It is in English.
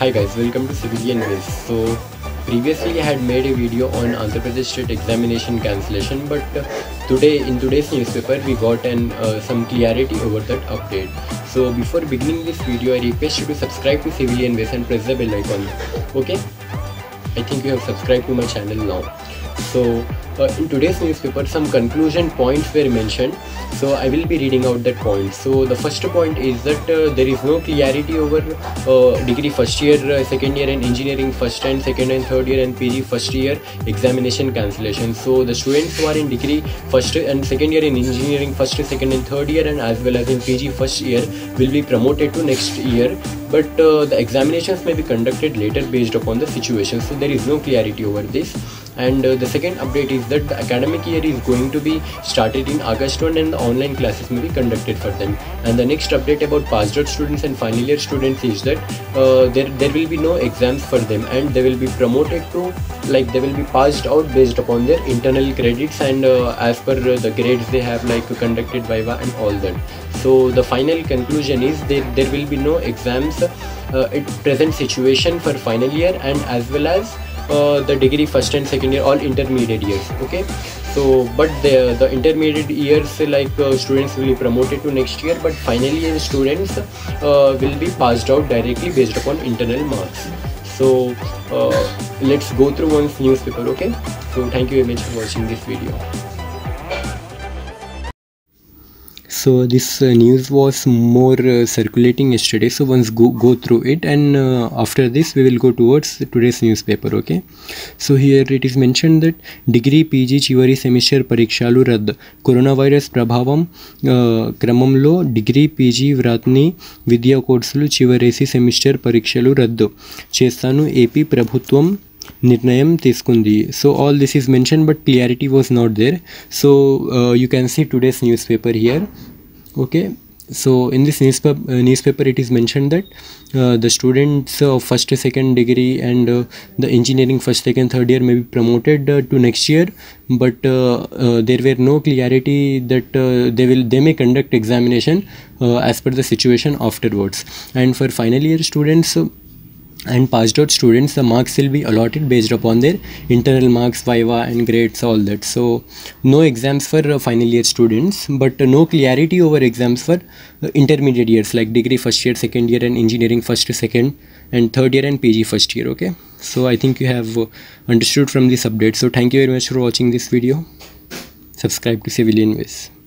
Hi guys, welcome to Civilian Ways. So previously I had made a video on Andhra Pradesh State examination cancellation, but in today's newspaper we got some clarity over that update. So before beginning this video, I request you to subscribe to Civilian Ways and press the bell icon. Okay, I think you have subscribed to my channel now. So in today's newspaper some conclusion points were mentioned, so I will be reading out that point. So the first point is that there is no clarity over degree first year, second year and engineering first and second and third year and PG first year examination cancellation. So the students who are in degree first and second year in engineering first, second and third year and as well as in PG first year will be promoted to next year, but the examinations may be conducted later based upon the situation. So there is no clarity over this. And the second update is that the academic year is going to be started in August 1 and the online classes may be conducted for them. And the next update about passed out students and final year students is that there will be no exams for them and they will be promoted to, like, they will be passed out based upon their internal credits and as per the grades they have, like conducted viva and all that. So the final conclusion is there will be no exams at present situation for final year and as well as the degree first and second year, all intermediate years. Okay, so but the intermediate years, like students will be promoted to next year, but final year students will be passed out directly based upon internal marks. So let's go through one newspaper. Okay, so thank you very much for watching this video. So this news was more circulating yesterday, so once go through it, and after this we will go towards today's newspaper. Okay, so here it is mentioned that degree PG చివరి semester పరీక్షలు రద్దు, corona virus ప్రభావం క్రమంలో degree PG వ్రాత్ని విద్యా కోర్సులు చివరేసి semester పరీక్షలు రద్దు చేస్తాను ఏపీ ప్రభుత్వం నిర్ణయం తీసుకుంది. So all this is mentioned but clarity was not there. So you can see today's newspaper here. Okay, so in this newspaper it is mentioned that the students of first second degree and the engineering first second third year may be promoted to next year, but there were no clarity that they may conduct examination as per the situation afterwards. And for final year students and passed out students, the marks will be allotted based upon their internal marks, viva and grades, all that. So no exams for final year students, but no clarity over exams for intermediate years like degree first year, second year and engineering first, second and third year and PG first year. Okay, so I think you have understood from this update. So thank you very much for watching this video. Subscribe to Civilian Ways.